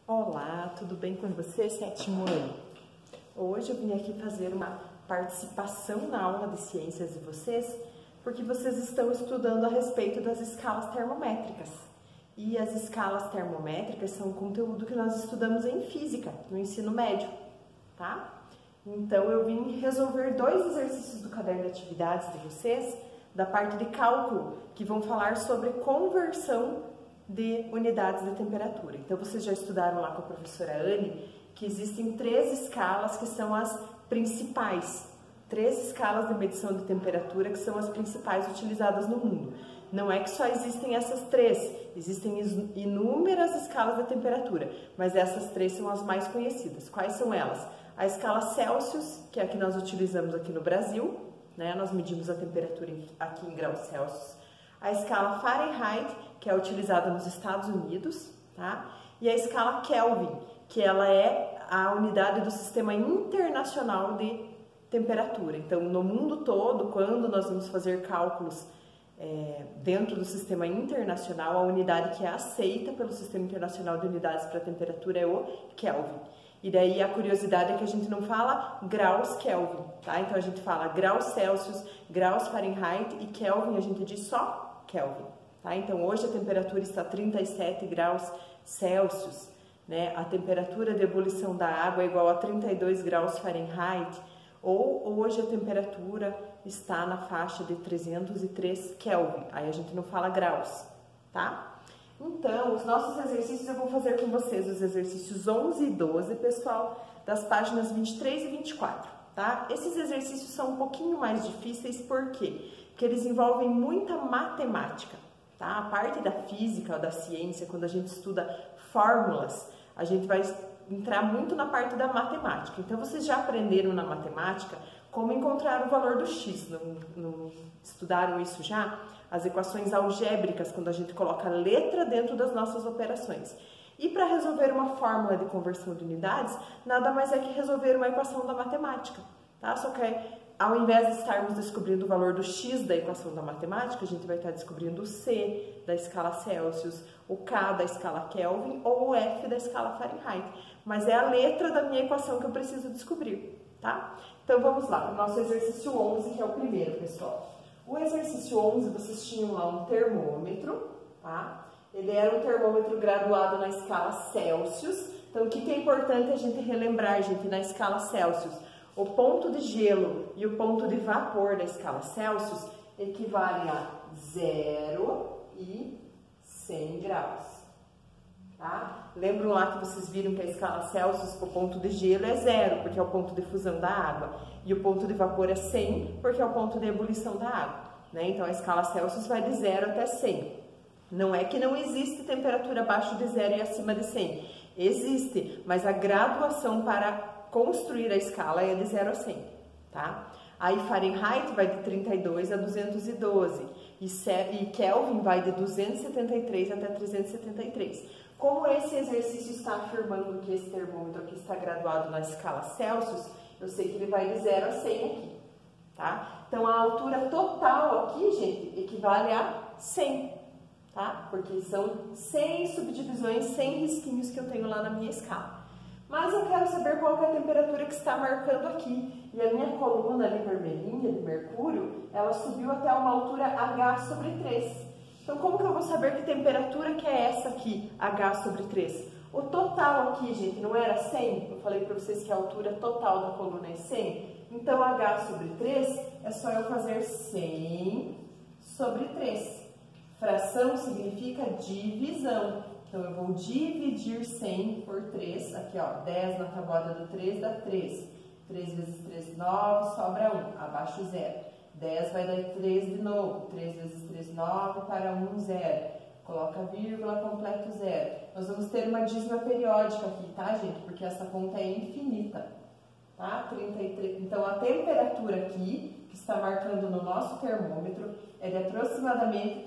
Olá, tudo bem com você, sétimo ano? Hoje eu vim aqui fazer uma participação na aula de ciências de vocês, porque vocês estão estudando a respeito das escalas termométricas. E as escalas termométricas são um conteúdo que nós estudamos em física, no ensino médio, tá? Então eu vim resolver dois exercícios do caderno de atividades de vocês, da parte de cálculo, que vão falar sobre conversão de unidades de temperatura. Então vocês já estudaram lá com a professora Anne que existem três escalas que são as principais, três escalas de medição de temperatura que são as principais utilizadas no mundo. Não é que só existem essas três, existem inúmeras escalas de temperatura, mas essas três são as mais conhecidas. Quais são elas? A escala Celsius, que é a que nós utilizamos aqui no Brasil, né? Nós medimos a temperatura aqui em graus Celsius. A escala Fahrenheit, que é utilizada nos Estados Unidos, tá? E a escala Kelvin, que ela é a unidade do Sistema Internacional de Temperatura. Então, no mundo todo, quando nós vamos fazer cálculos dentro do Sistema Internacional, a unidade que é aceita pelo Sistema Internacional de Unidades para Temperatura é o Kelvin. E daí a curiosidade é que a gente não fala graus Kelvin, tá? Então a gente fala graus Celsius, graus Fahrenheit e Kelvin a gente diz só Kelvin, tá? Então hoje a temperatura está 37 graus Celsius, né? A temperatura de ebulição da água é igual a 32 graus Fahrenheit, ou hoje a temperatura está na faixa de 303 Kelvin, aí a gente não fala graus, tá? Então, os nossos exercícios eu vou fazer com vocês, os exercícios 11 e 12, pessoal, das páginas 23 e 24, tá? Esses exercícios são um pouquinho mais difíceis, por quê? Porque eles envolvem muita matemática, tá? A parte da física ou da ciência, quando a gente estuda fórmulas, a gente vai entrar muito na parte da matemática. Então, vocês já aprenderam na matemática como encontrar o valor do x, não estudaram isso já? As equações algébricas, quando a gente coloca a letra dentro das nossas operações. E para resolver uma fórmula de conversão de unidades, nada mais é que resolver uma equação da matemática, tá? Só que ao invés de estarmos descobrindo o valor do x da equação da matemática, a gente vai estar descobrindo o c da escala Celsius, o k da escala Kelvin ou o f da escala Fahrenheit. Mas é a letra da minha equação que eu preciso descobrir, tá? Então vamos lá, para o nosso exercício 11, que é o primeiro, pessoal. O exercício 11, vocês tinham lá um termômetro, tá? Ele era um termômetro graduado na escala Celsius. Então, o que é importante a gente relembrar, gente, na escala Celsius? O ponto de gelo e o ponto de vapor da escala Celsius equivalem a 0 e 100 graus, tá? Lembram lá que vocês viram que a escala Celsius, o ponto de gelo é 0, porque é o ponto de fusão da água, e o ponto de vapor é 100, porque é o ponto de ebulição da água, né? Então, a escala Celsius vai de 0 até 100. Não é que não existe temperatura abaixo de 0 e acima de 100. Existe, mas a graduação para construir a escala é de 0 a 100, tá? Aí Fahrenheit vai de 32 a 212 e Kelvin vai de 273 até 373. Como esse exercício está afirmando que esse termômetro aqui está graduado na escala Celsius, eu sei que ele vai de 0 a 100 aqui, tá? Então, a altura total aqui, gente, equivale a 100, tá? Porque são 100 subdivisões, 100 risquinhos que eu tenho lá na minha escala. Mas eu quero saber qual que é a temperatura que está marcando aqui. E a minha coluna ali vermelhinha de mercúrio, ela subiu até uma altura H sobre 3. Então, como que eu vou saber que temperatura que é essa aqui, H sobre 3? O total aqui, gente, não era 100? Eu falei para vocês que a altura total da coluna é 100. Então, H sobre 3 é só eu fazer 100 sobre 3. Fração significa divisão. Então, eu vou dividir 100 por 3. Aqui, ó, 10 na tabuada do 3 dá 3. 3 vezes 3, 9, sobra 1, abaixo 0. 10 vai dar 3 de novo. 3 vezes 3, 9, para 1, 0. Coloca vírgula, completo 0. Nós vamos ter uma dízima periódica aqui, tá, gente? Porque essa conta é infinita, tá? 33. Então, a temperatura aqui, que está marcando no nosso termômetro, é de aproximadamente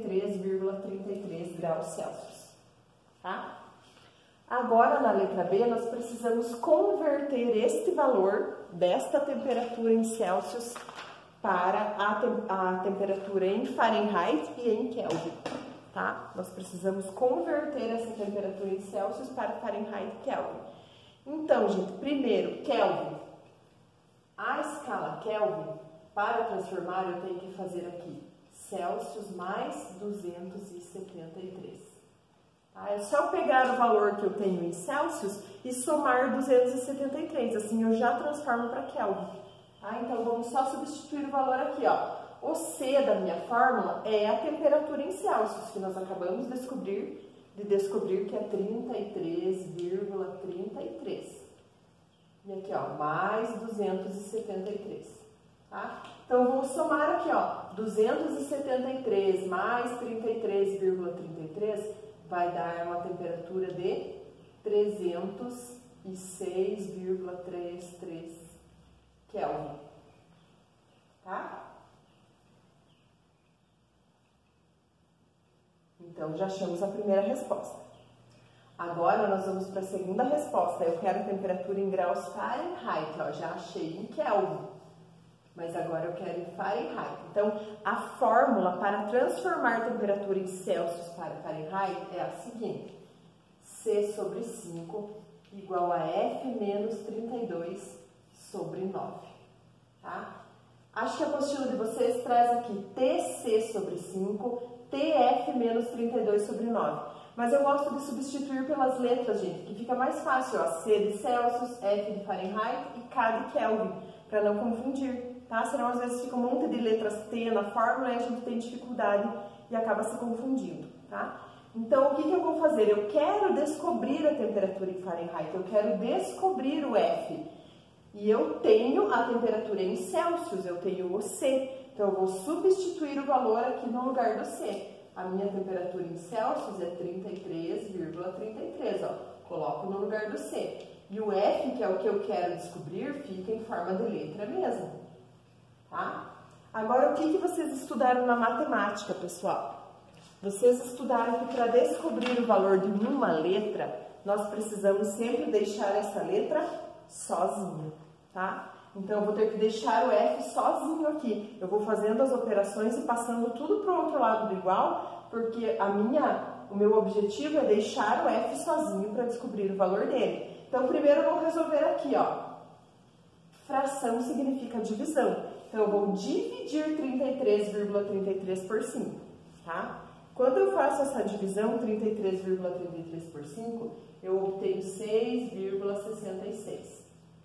33,33 graus Celsius, tá? Agora, na letra B, nós precisamos converter este valor desta temperatura em Celsius para a temperatura em Fahrenheit e em Kelvin. tá? Nós precisamos converter essa temperatura em Celsius para Fahrenheit e Kelvin. Então, gente, primeiro, Kelvin. A escala Kelvin, para transformar, eu tenho que fazer aqui Celsius mais 273. Tá? É só pegar o valor que eu tenho em Celsius e somar 273, assim eu já transformo para Kelvin. Tá? Então, vamos só substituir o valor aqui, ó. O C da minha fórmula é a temperatura em Celsius, que nós acabamos de descobrir que é 33,33. E aqui, ó, mais 273, tá? Então, vou somar aqui, ó, 273 mais 33,33 vai dar uma temperatura de 306,33 Kelvin, tá? Então, já achamos a primeira resposta. Agora, nós vamos para a segunda resposta. Eu quero a temperatura em graus Fahrenheit, ó, já achei em Kelvin, mas agora eu quero em Fahrenheit. Então, a fórmula para transformar a temperatura em Celsius para Fahrenheit é a seguinte: C sobre 5 igual a F menos 32 sobre 9, tá? Acho que a apostila de vocês traz aqui TC sobre 5, TF menos 32 sobre 9. Mas eu gosto de substituir pelas letras, gente, que fica mais fácil, ó. C de Celsius, F de Fahrenheit e K de Kelvin, para não confundir, tá? Senão, às vezes, fica um monte de letras T na fórmula e a gente tem dificuldade e acaba se confundindo, tá? Então, o que eu vou fazer? Eu quero descobrir a temperatura em Fahrenheit, eu quero descobrir o F. E eu tenho a temperatura em Celsius, eu tenho o C. Então, eu vou substituir o valor aqui no lugar do C. A minha temperatura em Celsius é 33,33, ó. Coloco no lugar do C. E o F, que é o que eu quero descobrir, fica em forma de letra mesmo, tá? Agora, o que vocês estudaram na matemática, pessoal? Vocês estudaram que para descobrir o valor de uma letra, nós precisamos sempre deixar essa letra sozinha, tá? Então, eu vou ter que deixar o F sozinho aqui. Eu vou fazendo as operações e passando tudo para o outro lado do igual, porque o meu objetivo é deixar o F sozinho para descobrir o valor dele. Então, primeiro eu vou resolver aqui, ó. Fração significa divisão. Então, eu vou dividir 33,33 por 5, tá? Quando eu faço essa divisão, 33,33 por 5, eu obtenho 6,66.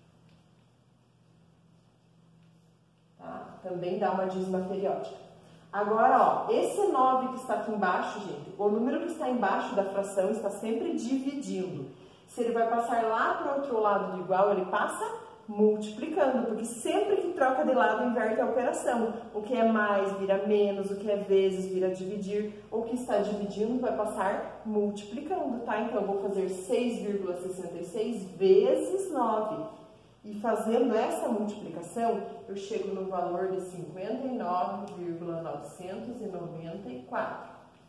Tá? Também dá uma dízima periódica. Agora, ó, esse 9 que está aqui embaixo, gente, o número que está embaixo da fração está sempre dividindo. Se ele vai passar lá para o outro lado do igual, ele passa multiplicando, porque sempre que troca de lado, inverte a operação. O que é mais vira menos, o que é vezes vira dividir, o que está dividindo vai passar multiplicando, tá? Então, eu vou fazer 6,66 vezes 9. E fazendo essa multiplicação, eu chego no valor de 59,994.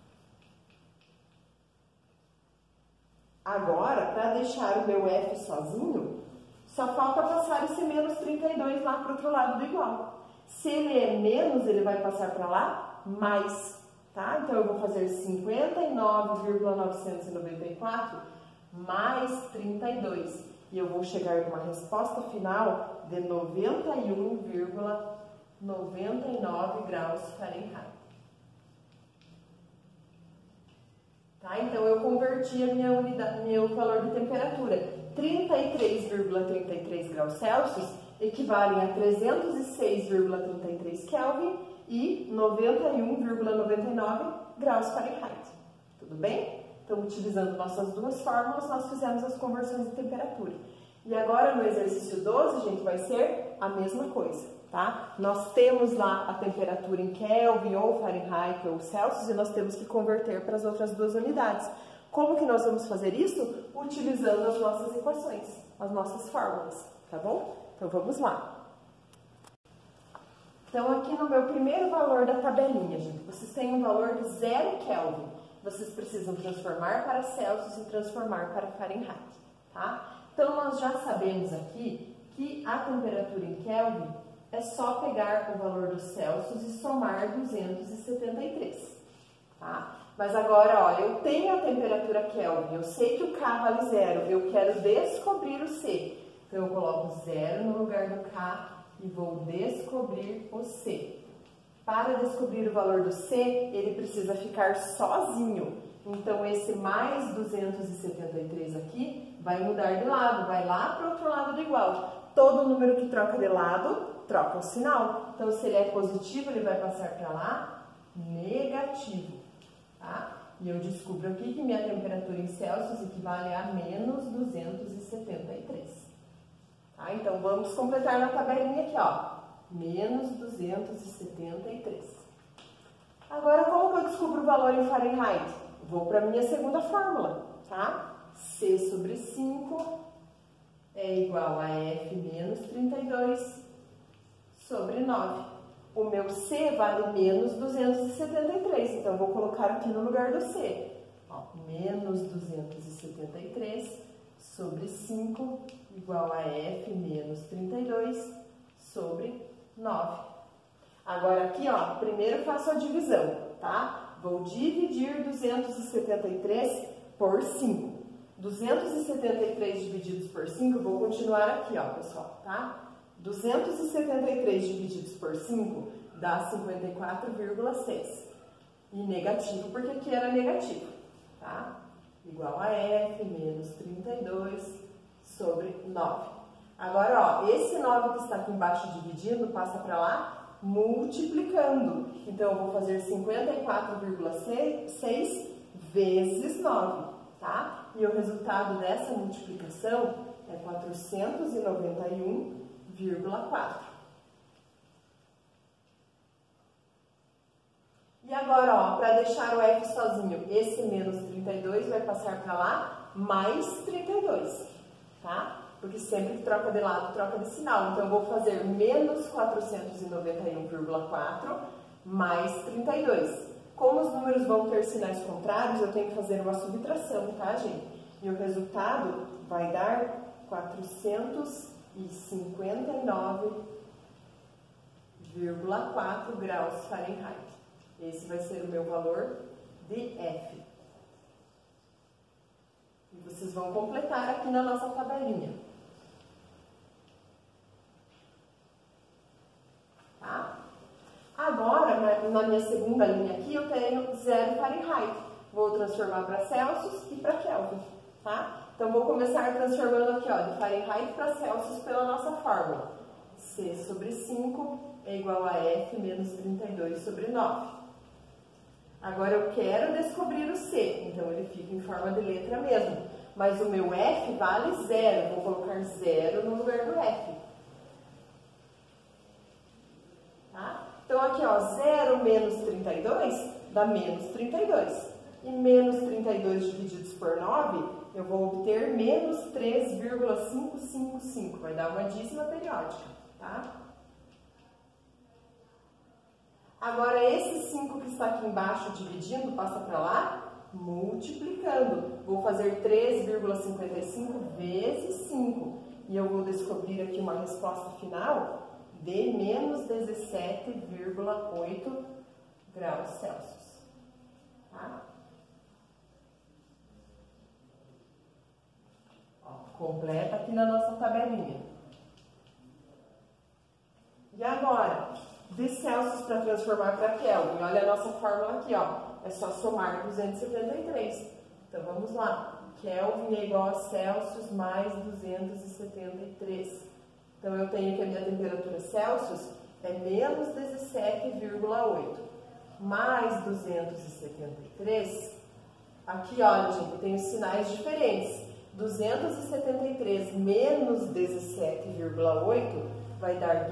Agora, para deixar o meu F sozinho, só falta passar esse menos 32 lá para o outro lado do igual. Se ele é menos, ele vai passar para lá mais, tá? Então, eu vou fazer 59,994 mais 32. E eu vou chegar numa resposta final de 91,99 graus Fahrenheit. Tá? Então, eu converti a minha unidade, meu valor de temperatura. 33,33 graus Celsius equivalem a 306,33 Kelvin e 91,99 graus Fahrenheit. Tudo bem? Então, utilizando nossas duas fórmulas, nós fizemos as conversões de temperatura. E agora, no exercício 12, gente, vai ser a mesma coisa, tá? Nós temos lá a temperatura em Kelvin, ou Fahrenheit, ou Celsius, e nós temos que converter para as outras duas unidades. Como que nós vamos fazer isso? Utilizando as nossas equações, as nossas fórmulas, tá bom? Então, vamos lá. Então, aqui no meu primeiro valor da tabelinha, gente, vocês têm um valor de 0 Kelvin. Vocês precisam transformar para Celsius e transformar para Fahrenheit, tá? Então, nós já sabemos aqui que a temperatura em Kelvin é só pegar o valor dos Celsius e somar 273, tá? Mas agora, ó, eu tenho a temperatura Kelvin, eu sei que o K vale 0, eu quero descobrir o C. Então, eu coloco 0 no lugar do K e vou descobrir o C. Para descobrir o valor do C, ele precisa ficar sozinho. Então, esse mais 273 aqui vai mudar de lado, vai lá para o outro lado do igual. Todo número que troca de lado, troca o sinal. Então, se ele é positivo, ele vai passar para lá, negativo. Tá? E eu descubro aqui que minha temperatura em Celsius equivale a menos 273. Tá? Então, vamos completar na tabelinha aqui, ó. Menos 273. Agora, como que eu descubro o valor em Fahrenheit? Vou para a minha segunda fórmula, tá? C sobre 5 é igual a F menos 32 sobre 9. O meu C vale menos 273, então eu vou colocar aqui no lugar do C. Ó, menos 273 sobre 5 igual a F menos 32 sobre 9. Agora aqui, ó, primeiro faço a divisão, tá? Vou dividir 273 por 5. 273 divididos por 5, vou continuar aqui, ó, pessoal, tá? 273 divididos por 5 dá 54,6. E negativo, porque aqui era negativo, tá? Igual a F menos 32 sobre 9. Agora, ó, esse 9 que está aqui embaixo dividindo, passa para lá multiplicando. Então, eu vou fazer 54,6 vezes 9, tá? E o resultado dessa multiplicação é 491,4. E agora, ó, para deixar o F sozinho, esse menos 32 vai passar para lá mais 32, tá? Porque sempre que troca de lado, troca de sinal. Então, eu vou fazer menos 491,4 mais 32. Como os números vão ter sinais contrários, eu tenho que fazer uma subtração, tá, gente? E o resultado vai dar 459,4 graus Fahrenheit. Esse vai ser o meu valor de F. E vocês vão completar aqui na nossa tabelinha. Tá? Agora, na minha segunda linha aqui, eu tenho 0 Fahrenheit. Vou transformar para Celsius e para Kelvin, tá? Então, vou começar transformando aqui, ó, de Fahrenheit para Celsius pela nossa fórmula. C sobre 5 é igual a F menos 32 sobre 9. Agora, eu quero descobrir o C, então ele fica em forma de letra mesmo. Mas o meu F vale 0, vou colocar 0 no lugar do F. Tá? Então, aqui, ó, 0 menos 32 dá menos 32. E menos 32 divididos por 9, eu vou obter menos 3,555. Vai dar uma dízima periódica, tá? Agora, esse 5 que está aqui embaixo dividindo, passa para lá, multiplicando. Vou fazer 3,55 vezes 5. E eu vou descobrir aqui uma resposta final de menos 17,8 graus Celsius. Tá? Ó, completa aqui na nossa tabelinha. E agora, de Celsius para transformar para Kelvin. Olha a nossa fórmula aqui, ó. É só somar 273. Então, vamos lá. Kelvin é igual a Celsius mais 273. Então, eu tenho que a minha temperatura Celsius é menos 17,8. Mais 273. Aqui, olha, gente, eu tenho sinais diferentes. 273 menos 17,8 vai dar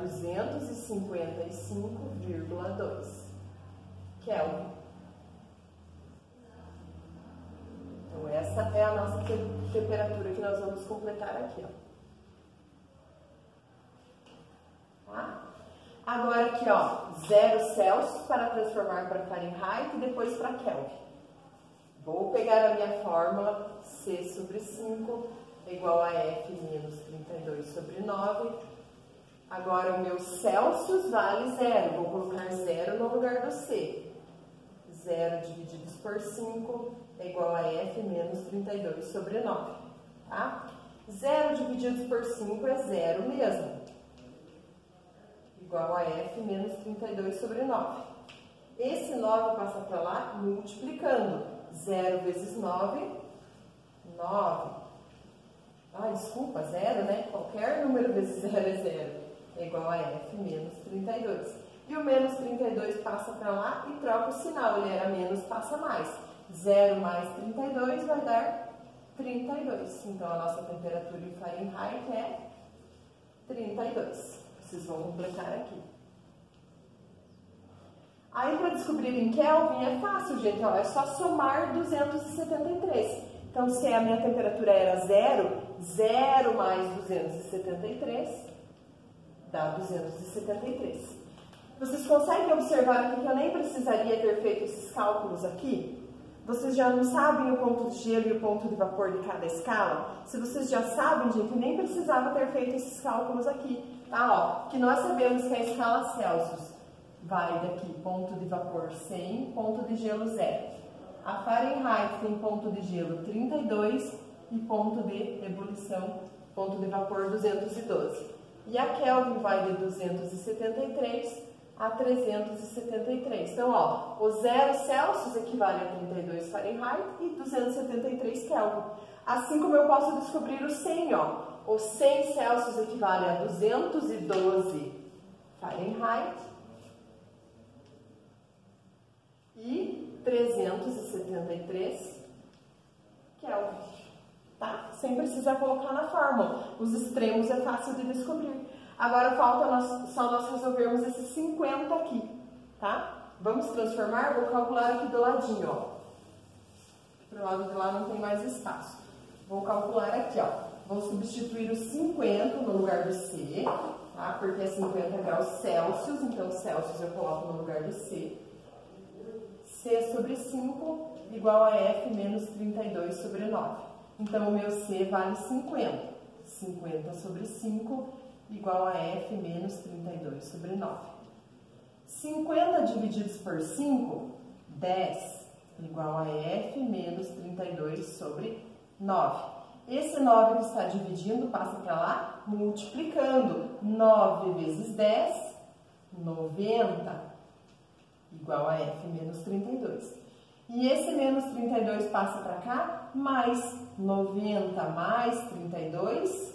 255,2 Kelvin. Então, essa é a nossa temperatura que nós vamos completar aqui, ó. Tá? Agora aqui, ó, 0 Celsius para transformar para Fahrenheit e depois para Kelvin. Vou pegar a minha fórmula, C sobre 5 é igual a F menos 32 sobre 9. Agora, o meu Celsius vale 0. Vou colocar 0 no lugar do C. 0 divididos por 5 é igual a f menos 32 sobre 9, tá? 0 divididos por 5 é 0 mesmo, igual a f menos 32 sobre 9. Esse 9 passa para lá multiplicando. 0 vezes 9, 9. Ah, desculpa, 0, né? Qualquer número vezes 0 é 0. É igual a f menos 32. E o menos 32 passa para lá e troca o sinal. Ele era menos, passa mais. 0 mais 32 vai dar 32. Então, a nossa temperatura em Fahrenheit é 32. Vocês vão completar aqui. Aí, para descobrir em Kelvin é fácil, gente. Ó, é só somar 273. Então, se a minha temperatura era 0, 0 mais 273 dá 273. Vocês conseguem observar aqui que eu nem precisaria ter feito esses cálculos aqui? Vocês já não sabem o ponto de gelo e o ponto de vapor de cada escala? Se vocês já sabem, gente, nem precisava ter feito esses cálculos aqui, tá? Ó, que nós sabemos que a escala Celsius vai daqui, ponto de vapor 100, ponto de gelo 0. A Fahrenheit tem ponto de gelo 32 e ponto de ebulição, ponto de vapor 212. E a Kelvin vai de 273 a 373. Então, ó, o 0 Celsius equivale a 32 Fahrenheit e 273 Kelvin. Assim como eu posso descobrir o 100, ó. O 100 Celsius equivale a 212 Fahrenheit e 373 Kelvin, tá? Sem precisar colocar na fórmula. Os extremos é fácil de descobrir. Agora falta só nós resolvermos esses 50 aqui, tá? Vamos transformar, vou calcular aqui do ladinho, ó. Pro lado de lá não tem mais espaço. Vou calcular aqui, ó. Vou substituir o 50 no lugar do C, tá? Porque é 50 graus Celsius, então Celsius eu coloco no lugar do C. C sobre 5 igual a F menos 32 sobre 9. Então, o meu C vale 50. 50 sobre 5 igual a F menos 32 sobre 9. 50 divididos por 5, 10, igual a F menos 32 sobre 9. Esse 9 que está dividindo passa para lá multiplicando. 9 vezes 10, 90, igual a F menos 32. E esse menos 32 passa para cá, mais 90 mais 32,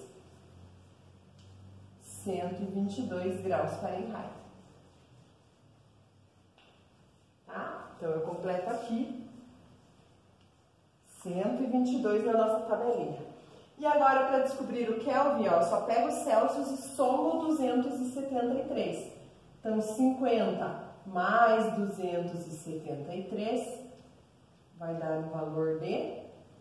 122 graus Fahrenheit. Tá? Então, eu completo aqui 122 na nossa tabelinha. E agora, para descobrir o Kelvin, ó, eu só pego os Celsius e somo 273. Então, 50 mais 273 vai dar um valor de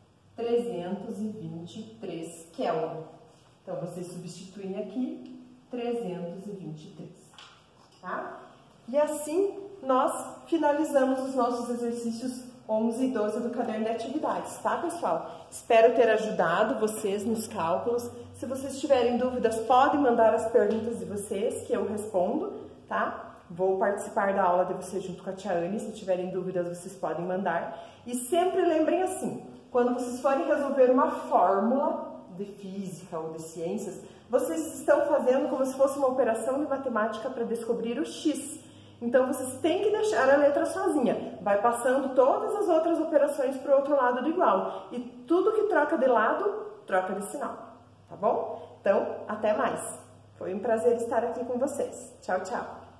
323 Kelvin. Então, vocês substituem aqui 323, tá? E assim, nós finalizamos os nossos exercícios 11 e 12 do caderno de atividades, tá, pessoal? Espero ter ajudado vocês nos cálculos. Se vocês tiverem dúvidas, podem mandar as perguntas de vocês, que eu respondo, tá? Vou participar da aula de vocês junto com a tia Anne. Se tiverem dúvidas, vocês podem mandar. E sempre lembrem assim, quando vocês forem resolver uma fórmula de física ou de ciências, vocês estão fazendo como se fosse uma operação de matemática para descobrir o x. Então, vocês têm que deixar a letra sozinha. Vai passando todas as outras operações para o outro lado do igual. E tudo que troca de lado, troca de sinal. Tá bom? Então, até mais. Foi um prazer estar aqui com vocês. Tchau, tchau.